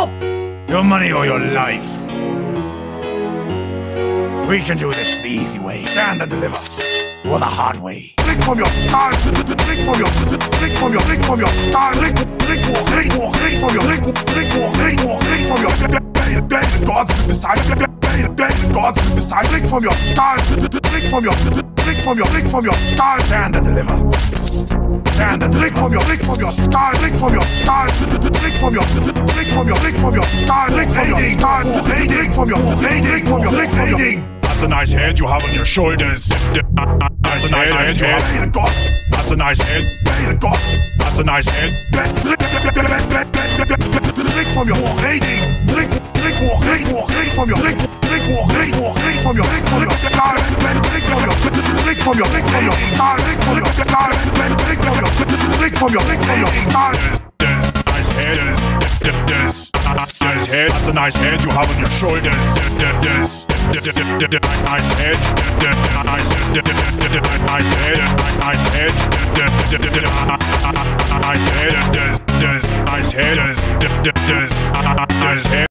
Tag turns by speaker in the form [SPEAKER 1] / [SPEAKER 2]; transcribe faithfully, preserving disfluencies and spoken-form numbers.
[SPEAKER 1] help!
[SPEAKER 2] Your money or your life. We can do this the easy way. Stand and deliver. Or the hard way.
[SPEAKER 3] Lick from your style, lick from your, lick from your, lick from your style, lick, lick, walk, lick, walk, lick from your, lick, lick, walk, lick, walk, lick from your. Then the gods will decide. Then the gods will decide. Lick from your style, lick from your, lick from your, lick from your style.
[SPEAKER 2] Stand and deliver. Stand and
[SPEAKER 3] lick from your, lick from your style, lick from your style, lick from your, lick from your, lick from your style, lick from your style, lick from your, lick from your, lick from your.
[SPEAKER 4] That's a nice head you have on your shoulders. That's a nice head you have. That's a nice head. That's a nice head.
[SPEAKER 3] Lick from your lady. Lick, lick, walk, lick, walk, lick from your lick, lick, walk, lick, walk, lick from your lick from your style. Lick from your, lick from your, lick from your style. Lick from your style. Lick from your, lick from your, lick from your style.
[SPEAKER 4] Nice head. Nice head. That's a nice head you have on your shoulders. Nice head. Nice head. Nice head. Nice head. Nice head. Nice head. Nice head. Nice head.